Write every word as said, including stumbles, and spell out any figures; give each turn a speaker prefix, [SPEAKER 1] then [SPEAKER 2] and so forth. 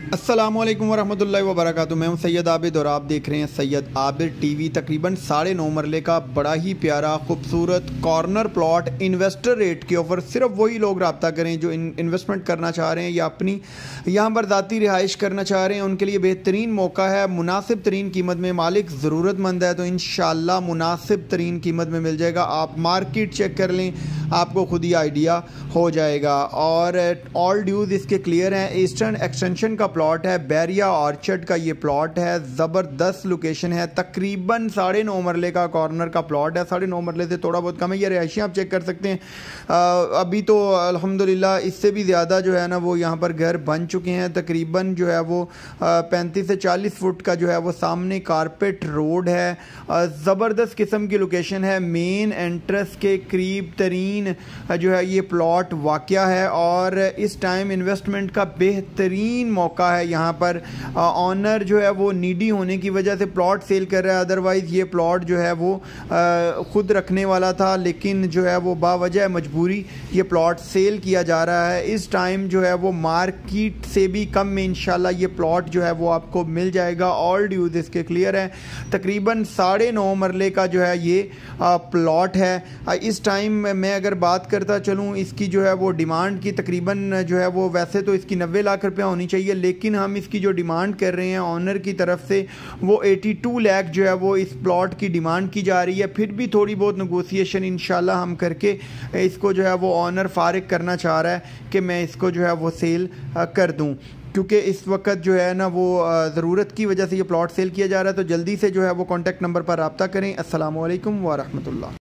[SPEAKER 1] अस्सलामुअलैकुम वरहमतुल्लाहि वबरकातुहू। मैं हूं सैयद आबिद और आप देख रहे हैं सैयद आबिद टीवी। तकरीबन साढ़े नौ मरले का बड़ा ही प्यारा खूबसूरत कॉर्नर प्लॉट इन्वेस्टर रेट के ऑफ़र। सिर्फ वही लोग रब्ता करें जो इन इन्वेस्टमेंट करना चाह रहे हैं या अपनी यहाँ पर ज़ाती रिहाइश करना चाह रहे हैं, उनके लिए बेहतरीन मौका है। मुनासिब तरीन कीमत में, मालिक ज़रूरतमंद है तो इंशाअल्लाह मुनासिब तरीन कीमत में मिल जाएगा। आप मार्केट चेक कर लें, आपको खुद ही आइडिया हो जाएगा। और ऑल ड्यूज़ इसके क्लियर हैं। ईस्टर्न एक्सटेंशन का प्लॉट है, बैरिया ऑर्चर्ड का ये प्लॉट है। ज़बरदस्त लोकेशन है, तकरीबन साढ़े नौ मरले का कॉर्नर का प्लॉट है। साढ़े नौ मरले से थोड़ा बहुत कम है। ये रिहायशी आप चेक कर सकते हैं। आ, अभी तो अल्हम्दुलिल्लाह इससे भी ज़्यादा जो है ना वो यहाँ पर घर बन चुके हैं। तकरीबन जो है वो पैंतीस से चालीस फुट का जो है वो सामने कारपेट रोड है। ज़बरदस्त किस्म की लोकेशन है। मेन एंट्रेंस के करीब तरीन जो है ये प्लॉट वाक़या है और इस टाइम इन्वेस्टमेंट का बेहतरीन मौका है। यहाँ पर ऑनर जो है वो नीडी होने की वजह से प्लॉट सेल कर रहा है। अदरवाइज़ ये प्लॉट जो है वो ख़ुद रखने वाला था, लेकिन जो है वो बावजह मजबूरी ये प्लॉट सेल किया जा रहा है। इस टाइम जो है वो मार्केट से भी कम में इंशाल्लाह ये प्लॉट जो है वो आपको मिल जाएगा। ऑल ड्यूज़ इसके क्लियर हैं। तकरीबन साढ़े नौ मरले का जो है ये प्लॉट है। इस टाइम मैं अगर बात करता चलूँ इसकी जो है वो डिमांड की, तकरीबन जो है वो वैसे तो इसकी नब्बे लाख रुपया होनी चाहिए, लेकिन हम इसकी जो डिमांड कर रहे हैं ऑनर की तरफ से वो बयासी लाख जो है वो इस प्लॉट की डिमांड की जा रही है। फिर भी थोड़ी बहुत नेगोशिएशन इंशाल्लाह हम करके इसको जो है वो ऑनर फारिग करना चाह रहा है कि मैं इसको जो है वो सेल कर दूं, क्योंकि इस वक्त जो है ना वो ज़रूरत की वजह से ये प्लॉट सेल किया जा रहा है। तो जल्दी से जो है वो कॉन्टैक्ट नंबर पर रब्ता करें। अस्सलामु अलैकुम व रहमतुल्लाह।